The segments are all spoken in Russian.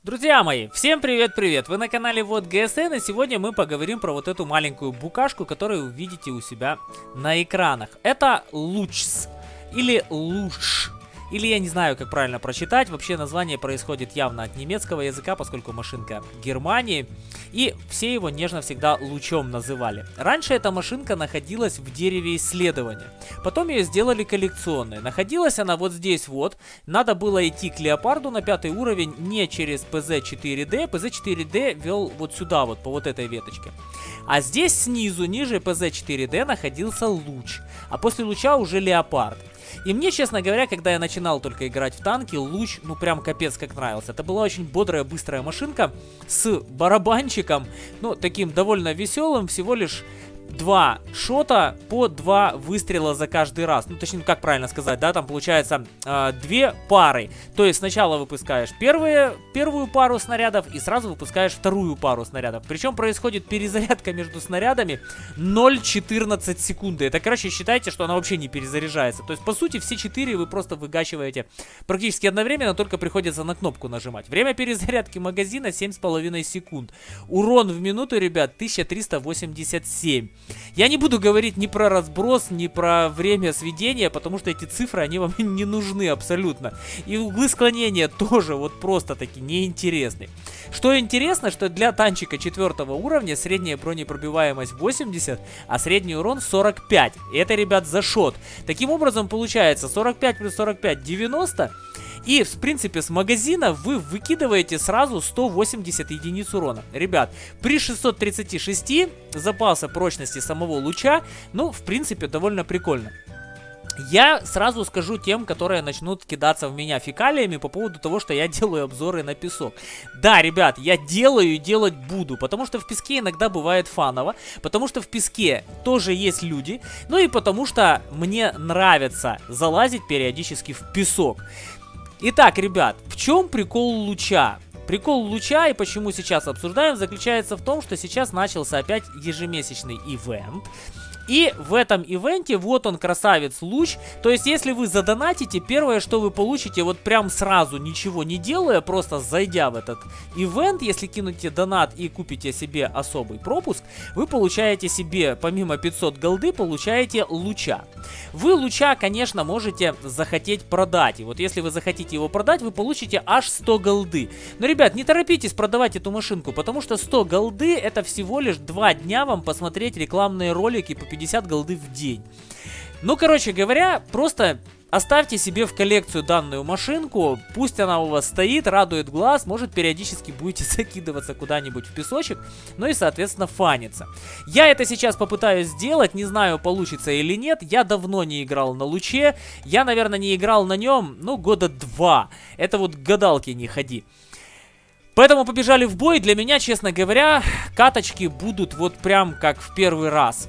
Друзья мои, всем привет-привет! Вы на канале Вот ГСН, и сегодня мы поговорим про вот эту маленькую букашку, которую вы видите у себя на экранах. Это Лучс или Луш. Или я не знаю, как правильно прочитать. Вообще название происходит явно от немецкого языка, поскольку машинка Германии. И все его нежно всегда Лучом называли. Раньше эта машинка находилась в дереве исследования. Потом ее сделали коллекционной. Находилась она вот здесь вот. Надо было идти к Леопарду на 5 уровень не через ПЗ-4D. ПЗ-4D вел вот сюда вот, по вот этой веточке. А здесь снизу, ниже ПЗ-4D находился Луч. А после Луча уже Леопард. И мне, честно говоря, когда я начинал только играть в танки, Луч, ну прям капец как нравился. Это была очень бодрая, быстрая машинка с барабанчиком, ну таким довольно веселым, всего лишь 2 шота по 2 выстрела за каждый раз. Ну, точнее, как правильно сказать, да, там получается 2 пары. То есть сначала выпускаешь первую пару снарядов и сразу выпускаешь вторую пару снарядов. Причем происходит перезарядка между снарядами 0,14 секунды. Это, короче, считайте, что она вообще не перезаряжается. То есть, по сути, все 4 вы просто выгачиваете практически одновременно, только приходится на кнопку нажимать. Время перезарядки магазина 7,5 секунд. Урон в минуту, ребят, 1387. Я не буду говорить ни про разброс, ни про время сведения, потому что эти цифры, они вам не нужны абсолютно. И углы склонения тоже вот просто таки неинтересны. Что интересно, что для танчика 4 уровня средняя бронепробиваемость 80, а средний урон 45. И это, ребят, за шот. Таким образом, получается 45 плюс 45 90. И, в принципе, с магазина вы выкидываете сразу 180 единиц урона. Ребят, при 636 запаса прочности самого луча, ну, в принципе, довольно прикольно. Я сразу скажу тем, которые начнут кидаться в меня фекалиями по поводу того, что я делаю обзоры на песок. Да, ребят, я делаю и делать буду, потому что в песке иногда бывает фаново, потому что в песке тоже есть люди, ну и потому что мне нравится залазить периодически в песок. Итак, ребят, в чем прикол Луча? Прикол Луча и почему сейчас обсуждаем заключается в том, что сейчас начался опять ежемесячный ивент. И в этом ивенте вот он, красавец Луч. То есть, если вы задонатите, первое, что вы получите, вот прям сразу, ничего не делая, просто зайдя в этот ивент, если кинете донат и купите себе особый пропуск, вы получаете себе, помимо 500 голды, получаете Луча. Вы Луча, конечно, можете захотеть продать. И вот если вы захотите его продать, вы получите аж 100 голды. Но, ребят, не торопитесь продавать эту машинку, потому что 100 голды это всего лишь 2 дня вам посмотреть рекламные ролики по 50 голды в день. Ну, короче говоря, просто оставьте себе в коллекцию данную машинку, пусть она у вас стоит, радует глаз, может периодически будете закидываться куда-нибудь в песочек, ну и, соответственно, фаниться. Я это сейчас попытаюсь сделать, не знаю, получится или нет, я давно не играл на Луче, я, наверное, не играл на нем, ну, года 2, это вот к гадалке не ходи. Поэтому побежали в бой, для меня, честно говоря, каточки будут вот прям как в первый раз.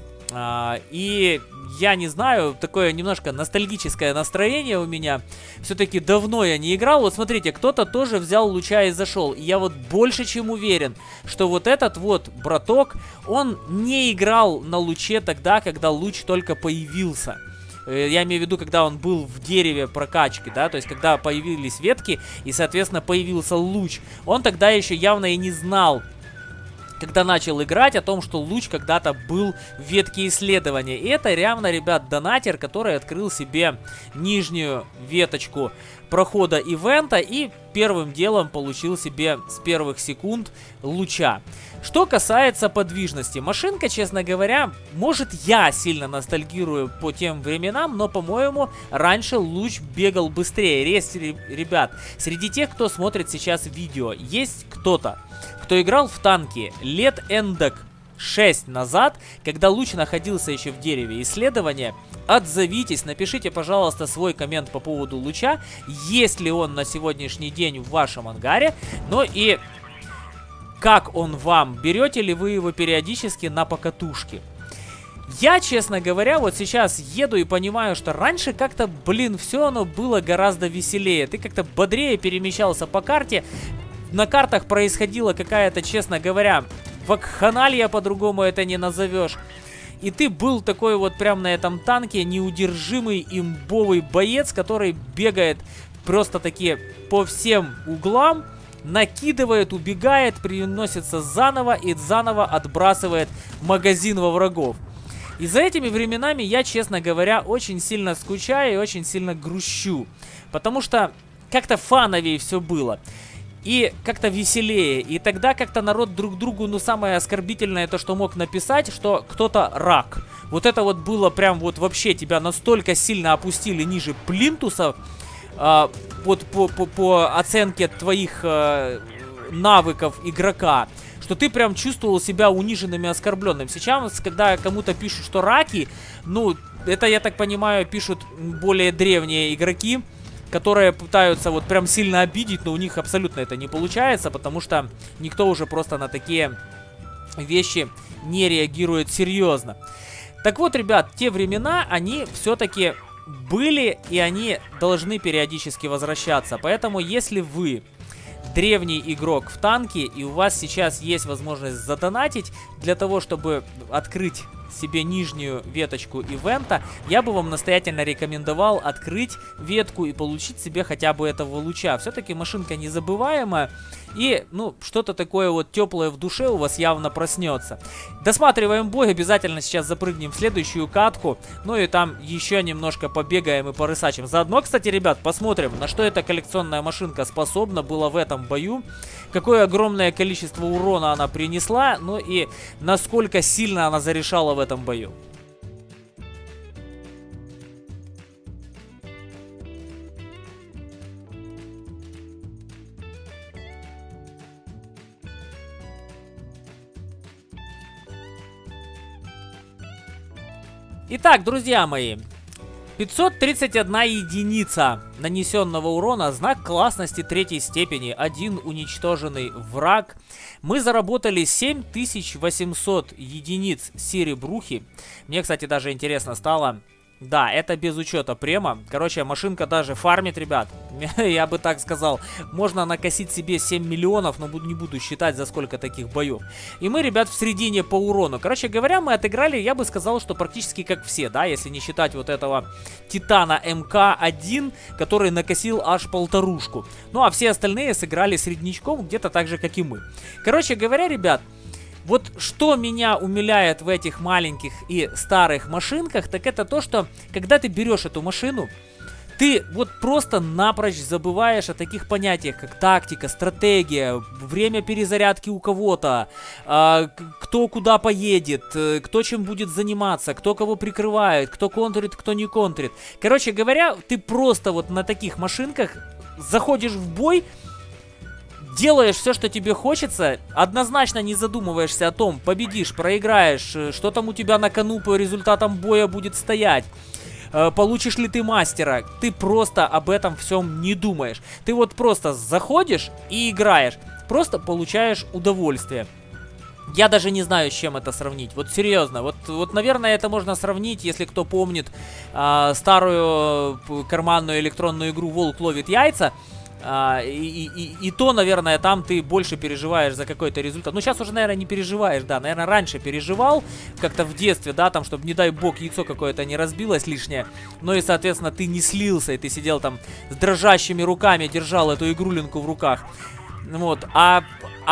И я не знаю, такое немножко ностальгическое настроение у меня. Все-таки давно я не играл. Вот смотрите, кто-то тоже взял Луча и зашел. И я вот больше чем уверен, что вот этот вот браток, он не играл на Луче тогда, когда Луч только появился. Я имею в виду, когда он был в дереве прокачки, да, то есть когда появились ветки и, соответственно, появился Луч. Он тогда еще явно и не знал, когда начал играть, о том, что Луч когда-то был в ветке исследования. И это явно, ребят, донатер, который открыл себе нижнюю веточку прохода ивента и первым делом получил себе с первых секунд Луча. Что касается подвижности, машинка, честно говоря, может, я сильно ностальгирую по тем временам, но, по-моему, раньше Луч бегал быстрее. Ребят, среди тех, кто смотрит сейчас видео, есть кто-то, кто играл в танки лет эндак 6 назад, когда Луч находился еще в дереве исследования. Отзовитесь, напишите, пожалуйста, свой коммент по поводу Луча, есть ли он на сегодняшний день в вашем ангаре, ну и как он вам, берете ли вы его периодически на покатушки. Я, честно говоря, вот сейчас еду и понимаю, что раньше как-то, блин, все оно было гораздо веселее. Ты как-то бодрее перемещался по карте. На картах происходила какая-то, честно говоря, вакханалия, по-другому это не назовешь. И ты был такой вот прям на этом танке неудержимый имбовый боец, который бегает просто-таки по всем углам. накидывает, убегает, переносится заново и заново отбрасывает магазин во врагов. И за этими временами я, честно говоря, очень сильно скучаю и очень сильно грущу. Потому что как-то фановее все было. И как-то веселее. И тогда как-то народ друг другу, ну, самое оскорбительное, то, что мог написать, что кто-то рак. Вот это вот было прям вот вообще, тебя настолько сильно опустили ниже плинтуса, вот по оценке твоих навыков игрока, что ты прям чувствовал себя униженным и оскорбленным. Сейчас, когда кому-то пишут, что раки, ну, это, я так понимаю, пишут более древние игроки, которые пытаются вот прям сильно обидеть, но у них абсолютно это не получается, потому что никто уже просто на такие вещи не реагирует серьезно. Так вот, ребят, те времена, они все-таки были, и они должны периодически возвращаться. Поэтому, если вы древний игрок в танке, и у вас сейчас есть возможность задонатить для того, чтобы открыть себе нижнюю веточку ивента, я бы вам настоятельно рекомендовал открыть ветку и получить себе хотя бы этого луча. Все-таки машинка незабываемая, и, ну, что-то такое вот теплое в душе у вас явно проснется. Досматриваем бой, обязательно сейчас запрыгнем в следующую катку, ну и там еще немножко побегаем и порысачим. Заодно, кстати, ребят, посмотрим, на что эта коллекционная машинка способна была в этом бою, какое огромное количество урона она принесла, ну и насколько сильно она зарешала в этом бою. Итак, друзья мои, 531 единица нанесенного урона, знак классности 3 степени, 1 уничтоженный враг. Мы заработали 7800 единиц серебрухи. Мне, кстати, даже интересно стало. Да, это без учета према. Короче, машинка даже фармит, ребят. Я бы так сказал. Можно накосить себе 7 миллионов, но не буду считать, за сколько таких боев. И мы, ребят, в середине по урону. Короче говоря, мы отыграли, я бы сказал, что практически как все, да, если не считать вот этого Титана МК-1, который накосил аж 1500. Ну, а все остальные сыграли среднячком, где-то так же, как и мы. Короче говоря, ребят, вот что меня умиляет в этих маленьких и старых машинках, так это то, что когда ты берешь эту машину, ты вот просто напрочь забываешь о таких понятиях, как тактика, стратегия, время перезарядки у кого-то, кто куда поедет, кто чем будет заниматься, кто кого прикрывает, кто контрит, кто не контрит. Короче говоря, ты просто вот на таких машинках заходишь в бой, делаешь все, что тебе хочется, однозначно не задумываешься о том, победишь, проиграешь, что там у тебя на кону по результатам боя будет стоять, получишь ли ты мастера. Ты просто об этом всем не думаешь. Ты вот просто заходишь и играешь, просто получаешь удовольствие. Я даже не знаю, с чем это сравнить. Вот серьезно. Вот наверное, это можно сравнить, если кто помнит старую карманную электронную игру «Волк ловит яйца». И то, наверное, там ты больше переживаешь за какой-то результат. Ну, сейчас уже, наверное, не переживаешь, да. Наверное, раньше переживал, как-то в детстве, да, там, чтобы, не дай бог, яйцо какое-то не разбилось лишнее. Ну и, соответственно, ты не слился, и ты сидел там с дрожащими руками, держал эту игрулинку в руках. Вот, а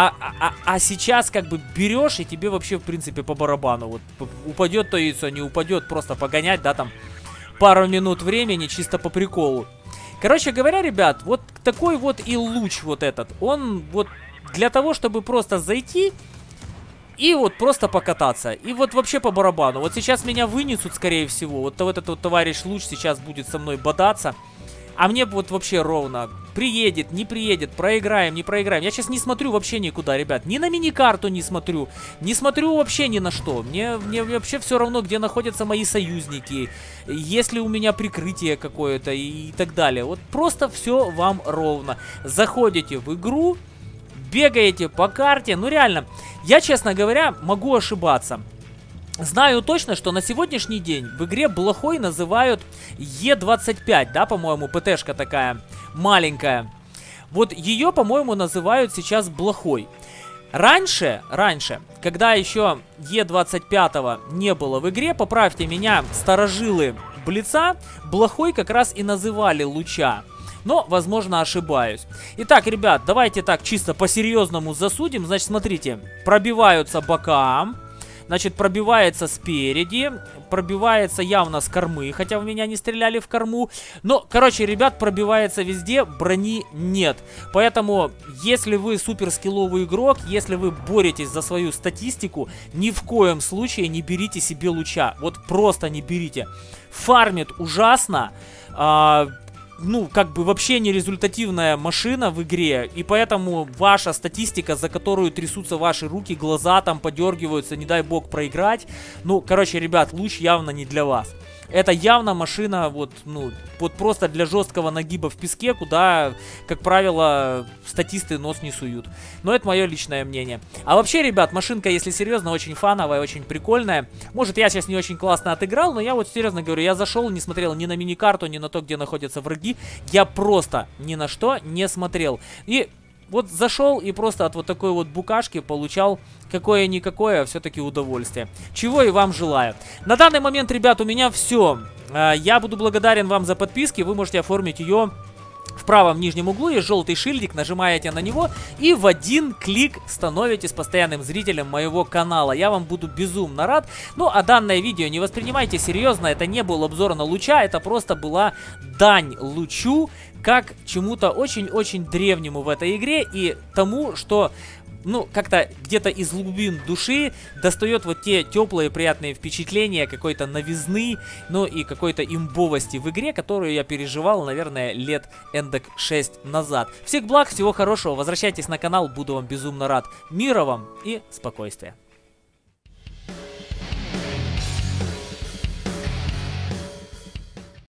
сейчас как бы берешь, и тебе вообще, в принципе, по барабану. Вот упадет то яйцо, не упадет, просто погонять, да, там, пару минут времени, чисто по приколу. Короче говоря, ребят, вот такой вот и луч вот этот. Он вот для того, чтобы просто зайти и вот просто покататься. И вот вообще по барабану. Вот сейчас меня вынесут, скорее всего. Вот этот вот товарищ луч сейчас будет со мной бодаться. А мне вот вообще ровно. Приедет, не приедет, проиграем, не проиграем. Я сейчас не смотрю вообще никуда, ребят. Ни на миникарту не смотрю. Не смотрю вообще ни на что. Мне вообще все равно, где находятся мои союзники. Есть ли у меня прикрытие какое-то и так далее. Вот просто все вам ровно. Заходите в игру, бегаете по карте. Ну реально, я, честно говоря, могу ошибаться. Знаю точно, что на сегодняшний день в игре блохой называют Е25, да, по-моему, ПТшка такая маленькая. Вот ее, по-моему, называют сейчас блохой. Раньше, когда еще Е25 не было в игре, поправьте меня, старожилы Блица, блохой как раз и называли луча. Но, возможно, ошибаюсь. Итак, ребят, давайте так чисто по-серьезному засудим. Значит, смотрите, пробиваются бока. Значит, пробивается спереди, пробивается явно с кормы, хотя в меня не стреляли в корму. Но, короче, ребят, пробивается везде, брони нет. Поэтому, если вы суперскилловый игрок, если вы боретесь за свою статистику, ни в коем случае не берите себе луча. Вот просто не берите. Фармит ужасно. Ну, как бы вообще нерезультативная машина в игре, и поэтому ваша статистика, за которую трясутся ваши руки, глаза там подергиваются, не дай бог проиграть. Ну, короче, ребят, луч явно не для вас. Это явно машина вот, ну, вот просто для жесткого нагиба в песке, куда, как правило, статисты нос не суют. Но это мое личное мнение. А вообще, ребят, машинка, если серьезно, очень фановая, очень прикольная. Может, я сейчас не очень классно отыграл, но я вот серьезно говорю, я зашел, не смотрел ни на миникарту, ни на то, где находятся враги. Я просто ни на что не смотрел. И вот зашел и просто от вот такой вот букашки получал какое-никакое все-таки удовольствие. Чего и вам желаю. На данный момент, ребят, у меня все. Я буду благодарен вам за подписки. Вы можете оформить ее в правом нижнем углу. Есть желтый шильдик, нажимаете на него и в один клик становитесь постоянным зрителем моего канала. Я вам буду безумно рад. Ну, а данное видео не воспринимайте серьезно. Это не был обзор на луча. Это просто была дань лучу, как чему-то очень-очень древнему в этой игре и тому, что, ну, как-то где-то из глубин души достает вот те теплые приятные впечатления, какой-то новизны, ну и какой-то имбовости в игре, которую я переживал, наверное, лет эндок 6 назад. Всех благ, всего хорошего, возвращайтесь на канал, буду вам безумно рад. Мира вам и спокойствия.